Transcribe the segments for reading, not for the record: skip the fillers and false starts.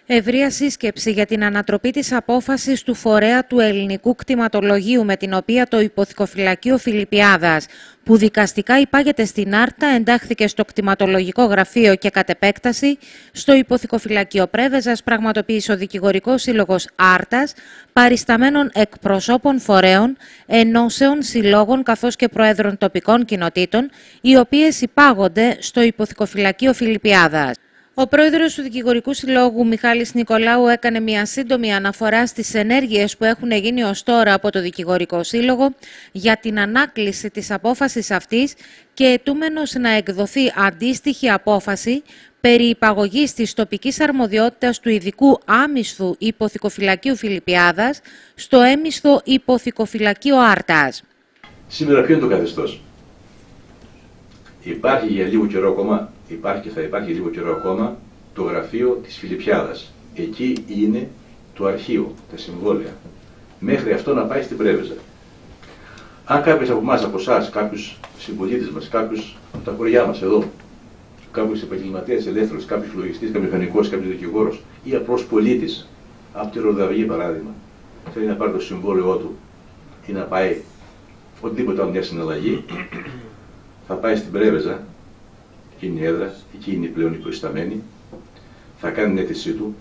Ευρεία σύσκεψη για την ανατροπή της απόφασης του φορέα του ελληνικού κτηματολογίου με την οποία το υποθηκοφυλακείο Φιλιππιάδας, που δικαστικά υπάγεται στην Άρτα, εντάχθηκε στο κτηματολογικό γραφείο και κατ' επέκταση στο υποθηκοφυλακείο Πρέβεζας, πραγματοποίησε ο Δικηγορικός Σύλλογος Άρτας, παρισταμένων εκπροσώπων φορέων, ενώσεων, συλλόγων καθώς και προέδρων τοπικών κοινοτήτων, οι οποίες υπάγονται στο υποθηκοφυλακείο Φιλιππιάδας. Ο πρόεδρος του Δικηγορικού Συλλόγου, Μιχάλης Νικολάου, έκανε μια σύντομη αναφορά στις ενέργειες που έχουν γίνει ως τώρα από το Δικηγορικό Σύλλογο για την ανάκληση της απόφασης αυτής και αιτούμενος να εκδοθεί αντίστοιχη απόφαση περί υπαγωγής της τοπικής αρμοδιότητας του ειδικού άμυσθου υποθηκοφυλακείου Φιλιππιάδας στο έμυσθο υποθηκοφυλακείο Άρτας. Σήμερα ποιο είναι το καθεστώς? Υπάρχει για λίγο καιρό ακόμα, υπάρχει και θα υπάρχει λίγο καιρό ακόμα το γραφείο της Φιλιππιάδας. Εκεί είναι το αρχείο, τα συμβόλαια. Μέχρι αυτό να πάει στην Πρέβεζα. Αν κάποιος από εμάς, από εσάς, κάποιους συμπολίτες μας, κάποιους από τα χωριά μας εδώ, κάποιος επαγγελματίας ελεύθερος, κάποιος λογιστής, κάποιος μηχανικός, κάποιος δικηγόρος ή απλός πολίτης, από τη Ροδαβγή παράδειγμα, θέλει να πάρει το συμβόλαιό του ή να πάει οτιδήποτε άλλο μια συναλλαγή, θα πάει στην Πρέβεζα, εκεί είναι η έδρα, εκεί είναι πλέον η προϊσταμένη, θα κάνει την αίτησή του,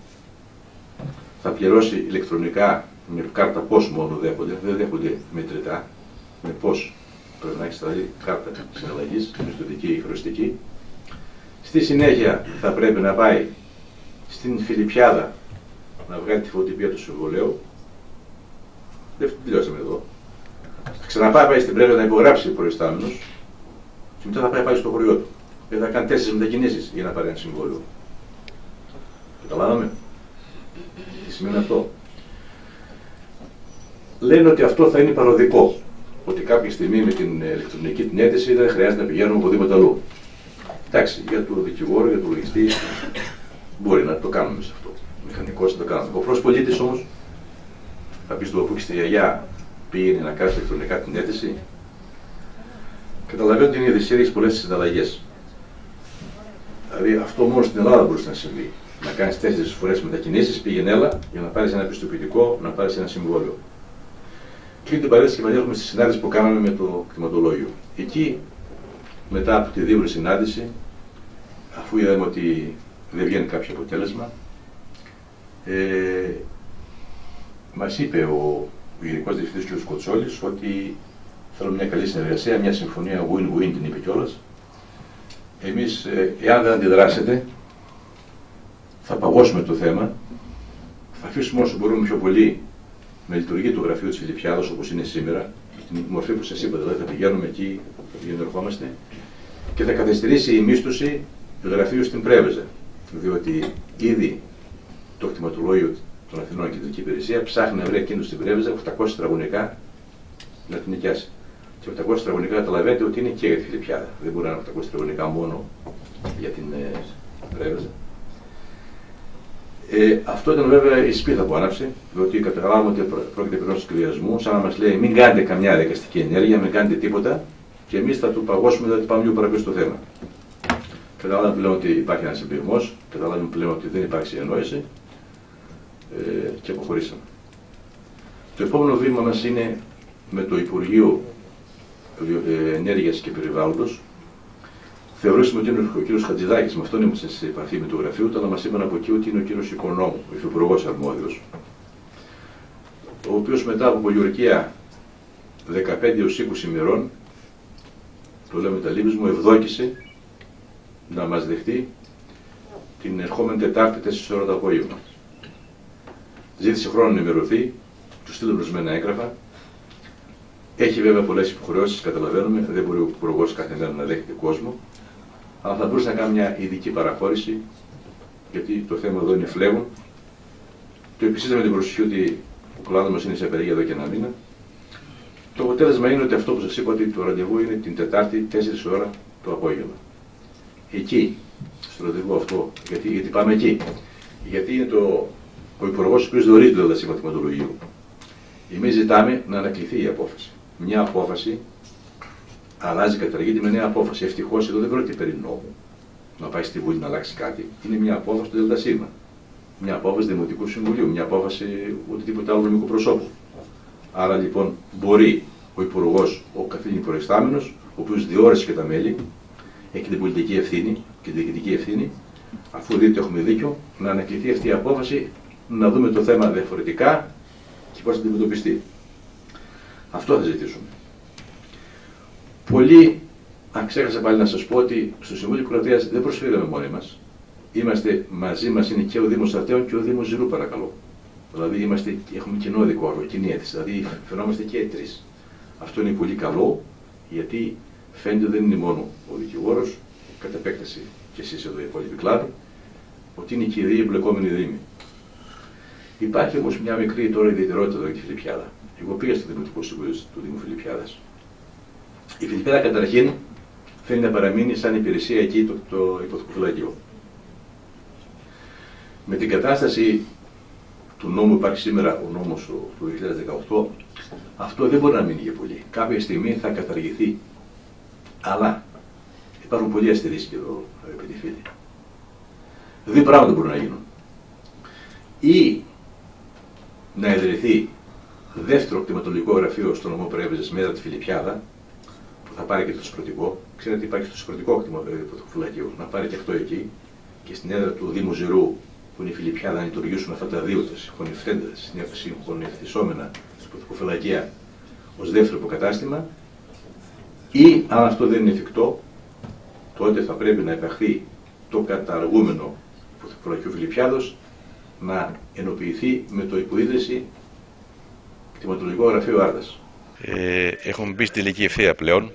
θα πληρώσει ηλεκτρονικά με κάρτα πώς μόνο δέχονται, δεν δέχονται μετρητά, με πώς πρέπει να έχει σταλεί κάρτα συναλλαγής, μισθωτική ή χρεωστική. Στη συνέχεια θα πρέπει να πάει στην Φιλιππιάδα να βγάλει τη φωτοτυπία του συμβολέου. Δεν τελειώσαμε εδώ. Θα ξαναπάει στην Πρέβεζα να υπογράψει ο προϊστάμενος. Και μετά θα πάει πάλι στο χωριό του. Θα κάνει 4 μετακινήσεις για να πάρει ένα συμβόλαιο. Καταλάβαμε. Τι σημαίνει αυτό? Λένε ότι αυτό θα είναι παροδικό. Ότι κάποια στιγμή με την ηλεκτρονική την αίτηση δεν χρειάζεται να πηγαίνουμε οπουδήποτε αλλού. Εντάξει, για τον δικηγόρο, για τον λογιστή, μπορεί να το κάνουμε σε αυτό. Μηχανικός να το κάνουμε. Ο απλός πολίτης όμως, θα πει στο που στη γιαγιά πήγαινε να κάνει ηλεκτρονικά την αίτηση. Καταλαβαίνω ότι είναι η έχει πολλές συναλλαγές. Δηλαδή αυτό μόνο στην Ελλάδα μπορούσε να συμβεί. Να κάνεις 4 φορές μετακινήσεις, πήγαινε έλα για να πάρεις ένα πιστοποιητικό, να πάρεις ένα συμβόλαιο. Και την παρέτηση και έχουμε στη συνάντηση που κάναμε με το κτηματολόγιο. Εκεί, μετά από τη δίωρη συνάντηση, αφού είδαμε ότι δεν βγαίνει κάποιο αποτέλεσμα, μας είπε ο Γενικός Διευθυντής κ. Κοτσόλης ότι θέλουμε μια καλή συνεργασία, μια συμφωνία win-win την είπε κιόλας. Εμείς, εάν δεν αντιδράσετε, θα παγώσουμε το θέμα, θα αφήσουμε όσο μπορούμε πιο πολύ με λειτουργία του γραφείου της Φιλιππιάδας όπως είναι σήμερα, την μορφή που σας είπα, δηλαδή θα πηγαίνουμε εκεί, θα πηγαίνουμε ερχόμαστε, και θα καθυστερήσει η μίσθωση του γραφείου στην Πρέβεζα. Διότι ήδη το κτηματολόγιο των Αθηνών Κεντρική Υπηρεσία ψάχνει να βρει εκείνο στην Πρέβεζα 800 τετραγωνικά να την νοικιάσει. Και 800 τετραγωνικά καταλαβαίνετε ότι είναι και για τη Φιλιππιάδα. Δεν μπορεί να είναι 800 τετραγωνικά μόνο για την Πρέβεζα. Αυτό ήταν βέβαια η σπίθα που άναψε, διότι καταλάβαμε ότι πρόκειται περί ενός σχεδιασμού, σαν να μας λέει μην κάνετε καμιά δικαστική ενέργεια, μην κάνετε τίποτα και εμείς θα του παγώσουμε, δηλαδή πάμε λίγο παραπίσω στο θέμα. Καταλάβαμε πλέον ότι υπάρχει ένας εμπειρμός, καταλάβαμε πλέον ότι δεν υπάρχει συνεννόηση και αποχωρήσαμε. Το επόμενο βήμα μας είναι με το Υπουργείο Ενέργειας και Περιβάλλοντος. Θεωρήσαμε ότι είναι ο κ. Χατζηδάκης, με αυτόν ήμασταν σε επαφή με το γραφείο του, αλλά μας είπαν από εκεί ότι είναι ο κ. Οικονόμου, ο υφυπουργός αρμόδιος, ο οποίος μετά από πολιορκία 15-20 ημερών, το λέμε τα λίμπης μου, ευδόκησε να μας δεχτεί την ερχόμενη Τετάρτη 4 ώρα το απόγευμα. Ζήτησε χρόνο να ενημερωθεί, του στείλε ορισμένα έγγραφα. Έχει βέβαια πολλές υποχρεώσεις, καταλαβαίνουμε, δεν μπορεί ο υπουργός κάθε μέρα να δέχεται κόσμο, αλλά θα μπορούσε να κάνει μια ειδική παραχώρηση, γιατί το θέμα εδώ είναι φλέγον. Το επισήσαμε την προσοχή ότι ο κλάδος μας είναι σε απεργία εδώ και ένα μήνα. Το αποτέλεσμα είναι ότι αυτό που σας είπα, ότι το ραντεβού είναι την Τετάρτη 4 ώρα το απόγευμα. Εκεί, στο ραντεβού αυτό, γιατί πάμε εκεί. Γιατί είναι ο υπουργός ο οποίος διορίζει το ΔΣ Κτηματολογίου. Εμείς ζητάμε να ανακληθεί η απόφαση. Μια απόφαση αλλάζει, καταργείται με νέα απόφαση. Ευτυχώς εδώ δεν πρόκειται περί νόμου να πάει στη Βουλή να αλλάξει κάτι. Είναι μια απόφαση του ΔΣ. μια απόφαση Δημοτικού Συμβουλίου, μια απόφαση οτιδήποτε άλλο νομικού προσώπου. Άρα λοιπόν μπορεί ο Υπουργός, ο καθήλυν προϊστάμενος, ο οποίος διόρισε και τα μέλη, έχει την πολιτική ευθύνη και την διοικητική ευθύνη, αφού δείτε έχουμε δίκιο, να ανακληθεί αυτή η απόφαση, να δούμε το θέμα διαφορετικά και πώς θα αντιμετωπιστεί. Αυτό θα ζητήσουμε. Πολλοί, αν ξέχασα πάλι να σας πω ότι στο Συμβούλιο Κρατείας δεν προσφέραμε μόνοι μας. Είμαστε μαζί μας, είναι και ο Δήμος Αρτέων και ο Δήμος Ζηρού, παρακαλώ. Δηλαδή έχουμε κοινό δικόρο, κοινή αίτηση, δηλαδή φαινόμαστε και οι τρεις. Αυτό είναι πολύ καλό, γιατί φαίνεται δεν είναι μόνο ο δικηγόρος, κατ' επέκταση και εσείς εδώ οι υπόλοιποι κλάδοι, ότι είναι και οι δύο εμπλεκόμενοι δήμοι. Υπάρχει όμως μια μικρή τώρα ιδιαιτερότητα εδώ για τη Φιλιππιάδα. Εγώ πήγα στο Δημοτικό Συμβούλιο του Δήμου Φιλιππιάδας. Η Φιλιππιάδα καταρχήν φαίνεται να παραμείνει σαν υπηρεσία εκεί το υποθηκοφυλακείο. Με την κατάσταση του νόμου που υπάρχει σήμερα, ο νόμος του 2018, αυτό δεν μπορεί να μείνει για πολύ. Κάποια στιγμή θα καταργηθεί. Αλλά υπάρχουν πολλοί αστερίσκοι εδώ, αγαπητοί φίλοι. Δύο πράγματα μπορούν να γίνουν. Ή να ιδρυθεί δεύτερο κτηματολογικό γραφείο στο νομό Πρέβεζες μέτρα τη Φιλιππιάδα, που θα πάρει και το Σοπρωτικό. Ξέρετε, υπάρχει το Σοπρωτικό κτηματοφυλακείο, να πάρει και αυτό εκεί, και στην έδρα του Δήμου Ζηρού, που είναι η Φιλιππιάδα, να λειτουργήσουν αυτά τα δύο τα συγχωνευτισόμενα υποθηκοφυλακεία ως δεύτερο υποκατάστημα. Ή, αν αυτό δεν είναι εφικτό, τότε θα πρέπει να επαχθεί το καταργούμενο υποθηκοφυλακείο Φιλιππιάδος να ενοποιηθεί με το υποίδρυση κτηματολογικό γραφείο Άρδας. Έχουμε μπει στη τελική ευθεία πλέον.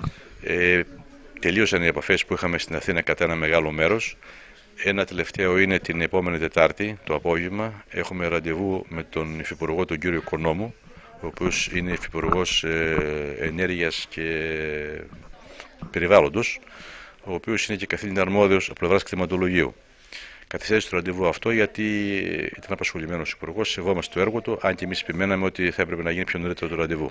Τελείωσαν οι επαφές που είχαμε στην Αθήνα κατά ένα μεγάλο μέρος. Ένα τελευταίο είναι την επόμενη Τετάρτη το απόγευμα. Έχουμε ραντεβού με τον Υφυπουργό, τον κύριο Οικονόμου, ο οποίος είναι Υφυπουργός Ενέργειας και Περιβάλλοντος, ο οποίος είναι και καθήλυνα αρμόδιος από πλευράς κτηματολογίου. Καθυστέρησε το ραντεβού αυτό γιατί ήταν απασχολημένος ο Υπουργός, σεβόμαστε το έργο του, αν και εμείς επιμέναμε ότι θα έπρεπε να γίνει πιο νωρίτερα το ραντεβού.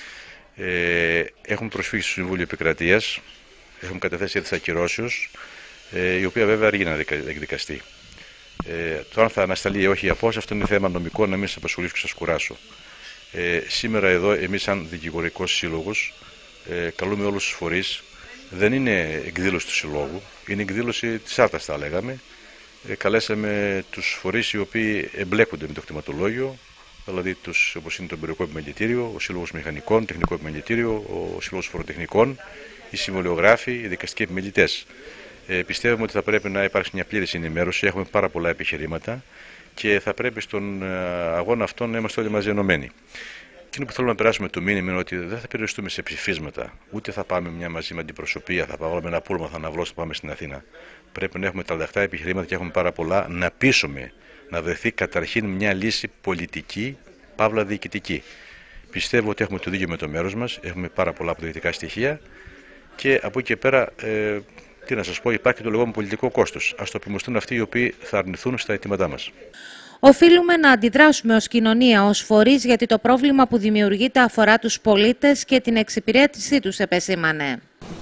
Έχουμε προσφύγει στο Συμβούλιο Επικρατείας, έχουμε καταθέσει αίτηση ακυρώσεως, η οποία βέβαια αργεί να εκδικαστεί. Το αν θα ανασταλεί ή όχι η απόφαση, αυτό είναι θέμα νομικό, να μην σας απασχολήσω και σας κουράσω. Σήμερα εδώ, εμείς σαν δικηγορικός σύλλογος, καλούμε όλους τους φορείς. Δεν είναι εκδήλωση του συλλόγου, είναι εκδήλωση της Άρτας, θα λέγαμε. Καλέσαμε τους φορείς οι οποίοι εμπλέκονται με το κτηματολόγιο, δηλαδή όπως είναι το Εμπορικό Επιμελητήριο, ο Σύλλογος Μηχανικών, Τεχνικό Επιμελητήριο, ο Σύλλογος Φοροτεχνικών, οι συμβολιογράφοι, οι δικαστικοί επιμελητές. Πιστεύουμε ότι θα πρέπει να υπάρξει μια πλήρης ενημέρωση, έχουμε πάρα πολλά επιχειρήματα και θα πρέπει στον αγώνα αυτόν να είμαστε όλοι μαζί ενωμένοι. Εκείνο που θέλουμε να περάσουμε το μήνυμα είναι ότι δεν θα περιοριστούμε σε ψηφίσματα, ούτε θα πάμε μια μαζί με αντιπροσωπεία, θα πάμε με ένα πούλμα, θα αναβλώσουμε, θα πάμε στην Αθήνα. Πρέπει να έχουμε ταλανταχτά επιχειρήματα και έχουμε πάρα πολλά να πείσουμε να βρεθεί καταρχήν μια λύση πολιτική, παύλα διοικητική. Πιστεύω ότι έχουμε το δίκιο με το μέρος μας, έχουμε πάρα πολλά αποδεικτικά στοιχεία και από εκεί και πέρα, τι να σας πω, υπάρχει το λεγόμενο πολιτικό κόστος. Ας το επιμοστούν αυτοί οι οποίοι θα αρνηθούν στα αιτήματά μας. Οφείλουμε να αντιδράσουμε ως κοινωνία, ως φορείς, γιατί το πρόβλημα που δημιουργείται αφορά τους πολίτες και την εξυπηρέτησή τους, επεσήμανε.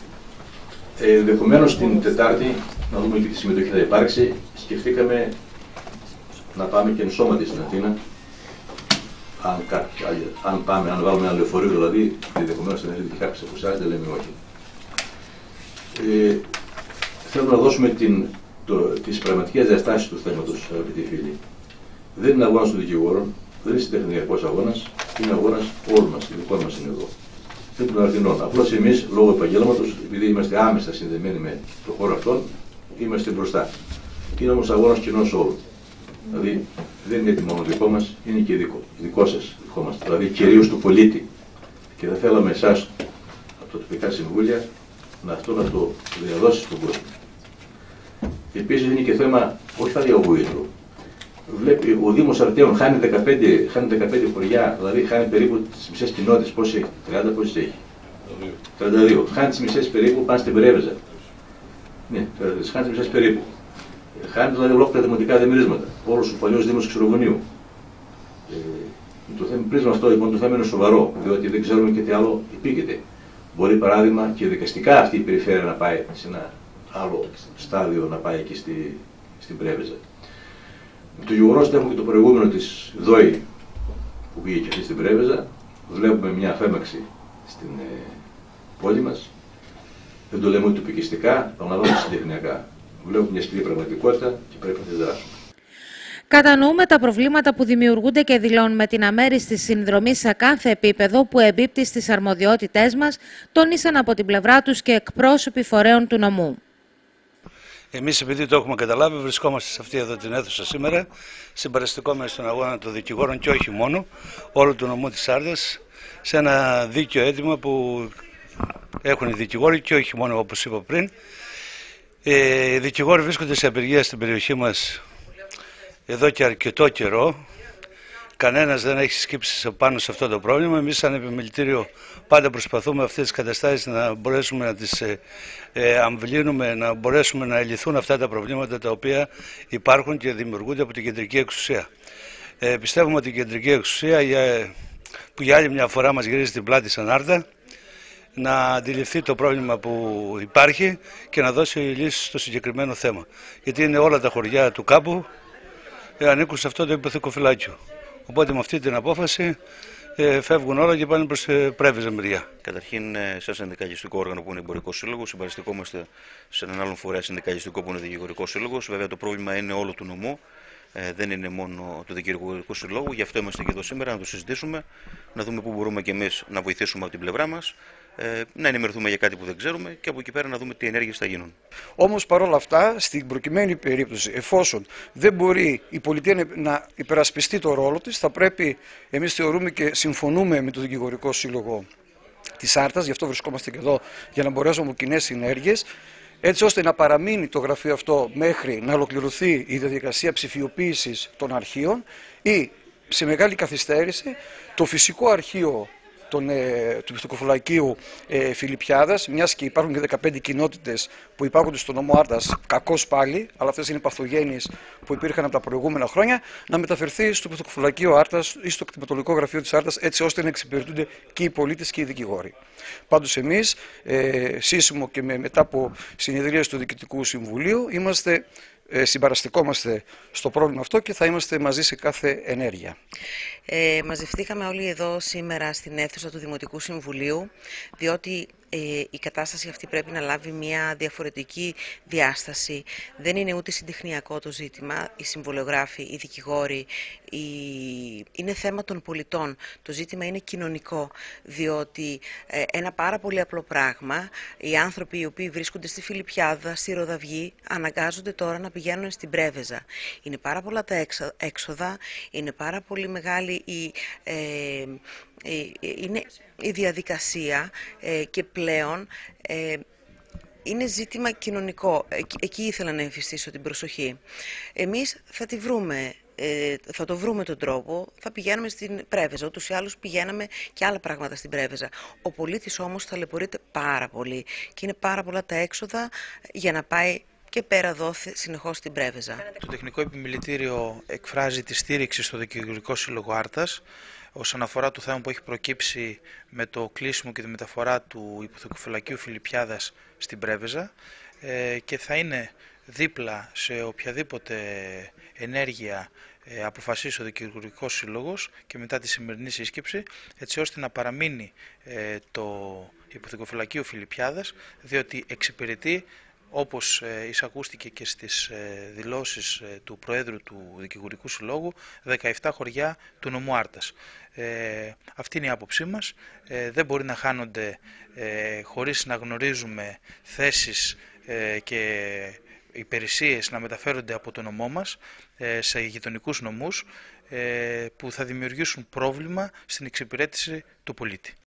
Ενδεχομένως την Τετάρτη, να δούμε και τι συμμετοχή θα υπάρξει, σκεφτήκαμε να πάμε και ενσώματι στην Αθήνα. Αν βάλουμε ένα λεωφορείο, δηλαδή, ενδεχομένως θα έρθει κάποιος από εσάς, δεν λέμε όχι. Θέλουμε να δώσουμε τις πραγματικές διαστάσεις του θέματος, αγαπητοί φίλοι. Δεν είναι αγώνας των δικηγόρων, δεν είναι συντεχνιακός αγώνας, είναι αγώνας όλων μας, ειδικών μας είναι εδώ. Και των Αρτινών. Απλώς εμείς, λόγω επαγγέλματος, επειδή είμαστε άμεσα συνδεμένοι με το χώρο αυτόν, είμαστε μπροστά. Είναι όμως αγώνας κοινός όλων. Δηλαδή δεν είναι μόνο δικό μας, είναι και δικό σας, δικό μας. Δηλαδή κυρίως του πολίτη. Και θα θέλαμε εσάς, από τα τοπικά συμβούλια, να το διαδώσει στον κόσμο. Επίσης είναι και θέμα, όχι θα διαβούητο. Βλέπει ο Δήμος Αρτέων χάνει 15 χωριά, δηλαδή χάνει περίπου τις μισές κοινότητες. Πόσες έχει, 30 πόσες έχει. 32. Χάνει τις μισές περίπου, πάνε στην Πρέβεζα. Ναι, χάνει τις μισές περίπου. Χάνει δηλαδή ολόκληρα δημοτικά δημιουργήματα. Όλος ο παλιός Δήμος Ξηρογωνίου. Το θέμα πρίσμα αυτό λοιπόν το θέμα είναι σοβαρό, διότι δεν ξέρουμε και τι άλλο υπήκεται. Μπορεί παράδειγμα και δικαστικά αυτή η περιφέρεια να πάει σε ένα άλλο στάδιο, να πάει εκεί στην Πρέβεζα. Το γεγονός ότι έχουμε και το προηγούμενο της ΔΟΗ που πήγε και αυτή στην Πρέβεζα, βλέπουμε μια αφέμαξη στην πόλη μας. Δεν το λέμε ούτε τοπικιστικά, παραλαμβάνω συντεχνιακά. Βλέπουμε μια σκληρή πραγματικότητα και πρέπει να τη δράσουμε. Κατανοούμε τα προβλήματα που δημιουργούνται και δηλώνουμε την αμέριστη συνδρομή σε κάθε επίπεδο που εμπίπτει στις αρμοδιότητές μας, τόνισαν από την πλευρά τους και εκπρόσωποι φορέων του νομού. Εμείς, επειδή το έχουμε καταλάβει, βρισκόμαστε σε αυτή εδώ την αίθουσα σήμερα, συμπαραστηκόμενοι στον αγώνα των δικηγόρων και όχι μόνο, όλου του νομού της Άρτας, σε ένα δίκαιο αίτημα που έχουν οι δικηγόροι και όχι μόνο, όπως είπα πριν. Οι δικηγόροι βρίσκονται σε απεργία στην περιοχή μας εδώ και αρκετό καιρό. Κανένας δεν έχει σκύψει πάνω σε αυτό το πρόβλημα. Εμείς σαν επιμελητήριο πάντα προσπαθούμε αυτές τις καταστάσεις να μπορέσουμε να τις αμβλύνουμε, να μπορέσουμε να λυθούν αυτά τα προβλήματα τα οποία υπάρχουν και δημιουργούνται από την κεντρική εξουσία. Πιστεύουμε ότι η κεντρική εξουσία που για άλλη μια φορά μας γυρίζει την πλάτη σαν Άρτα, να αντιληφθεί το πρόβλημα που υπάρχει και να δώσει λύσεις στο συγκεκριμένο θέμα. Γιατί είναι όλα τα χωριά του κάπου ανήκουν σε αυτό το υποθηκοφυλάκιο. Οπότε με αυτή την απόφαση φεύγουν όλα και πάνε προς Πρέβεζα μεριά. Καταρχήν, σαν συνδικαλιστικό όργανο που είναι εμπορικό σύλλογο, συμπαραστηκόμαστε σε έναν άλλον φορέα συνδικαλιστικό που είναι δικηγορικό σύλλογο. Βέβαια, το πρόβλημα είναι όλο του νομού. Δεν είναι μόνο του δικηγορικού συλλόγου. Γι' αυτό είμαστε και εδώ σήμερα να το συζητήσουμε, να δούμε πού μπορούμε και εμείς να βοηθήσουμε από την πλευρά μας, να ενημερωθούμε για κάτι που δεν ξέρουμε και από εκεί πέρα να δούμε τι ενέργειες θα γίνουν. Όμως παρόλα αυτά, στην προκειμένη περίπτωση, εφόσον δεν μπορεί η πολιτεία να υπερασπιστεί το ρόλο της, θα πρέπει, εμείς θεωρούμε και συμφωνούμε με το δικηγορικό σύλλογο της Άρτας, γι' αυτό βρισκόμαστε και εδώ για να μπορέσουμε από κοινές συνέργειες, έτσι ώστε να παραμείνει το γραφείο αυτό μέχρι να ολοκληρωθεί η διαδικασία ψηφιοποίησης των αρχείων ή σε μεγάλη καθυστέρηση το φυσικό αρχείο του Υποθηκοφυλακίου Φιλιππιάδας, μιας και υπάρχουν και 15 κοινότητες που υπάρχουν στο νομό Άρτας, κακώς πάλι, αλλά αυτές είναι παθογένειες που υπήρχαν από τα προηγούμενα χρόνια, να μεταφερθεί στο Υποθηκοφυλακείο Άρτας ή στο κτηματολογικό γραφείο της Άρτας, έτσι ώστε να εξυπηρετούνται και οι πολίτες και οι δικηγόροι. Πάντως εμείς, σύσσωμο και μετά από συνεδρίες του Διοικητικού Συμβουλίου, συμπαραστηκόμαστε στο πρόβλημα αυτό και θα είμαστε μαζί σε κάθε ενέργεια. Μαζευτήκαμε όλοι εδώ σήμερα στην αίθουσα του Δημοτικού Συμβουλίου, διότι η κατάσταση αυτή πρέπει να λάβει μια διαφορετική διάσταση. Δεν είναι ούτε συντεχνιακό το ζήτημα, οι συμβολιογράφοι, οι δικηγόροι, είναι θέμα των πολιτών. Το ζήτημα είναι κοινωνικό, διότι ένα πάρα πολύ απλό πράγμα, οι άνθρωποι οι οποίοι βρίσκονται στη Φιλιππιάδα, στη Ροδαυγή, αναγκάζονται τώρα να πηγαίνουν στην Πρέβεζα. Είναι πάρα πολλά τα έξοδα, είναι πάρα πολύ μεγάλη η διαδικασία και πλέον είναι ζήτημα κοινωνικό. Εκεί ήθελα να εμφυστήσω την προσοχή. Εμείς θα το βρούμε τον τρόπο, θα πηγαίνουμε στην Πρέβεζα. Ούτως ή άλλως πηγαίναμε και άλλα πράγματα στην Πρέβεζα. Ο πολίτης όμως ταλαιπωρείται πάρα πολύ και είναι πάρα πολλά τα έξοδα για να πάει και πέρα εδώ συνεχώς στην Πρέβεζα. Το Τεχνικό Επιμελητήριο εκφράζει τη στήριξη στο Δικηγορικό Σύλλογο Άρτας όσον αφορά το θέμα που έχει προκύψει με το κλείσιμο και τη μεταφορά του Υποθηκοφυλακίου Φιλιππιάδας στην Πρέβεζα και θα είναι δίπλα σε οποιαδήποτε ενέργεια αποφασίσει ο Δικηγορικός Σύλλογος και μετά τη σημερινή σύσκεψη, έτσι ώστε να παραμείνει το Υποθηκοφυλακείο Φιλιππιάδας, διότι εξυπηρετεί, όπως εισακούστηκε και στις δηλώσεις του Προέδρου του Δικηγορικού Συλλόγου, 17 χωριά του νομού Άρτας. Αυτή είναι η άποψή μας. Δεν μπορεί να χάνονται χωρίς να γνωρίζουμε θέσεις και υπηρεσίες να μεταφέρονται από το νομό μας σε γειτονικούς νομούς που θα δημιουργήσουν πρόβλημα στην εξυπηρέτηση του πολίτη.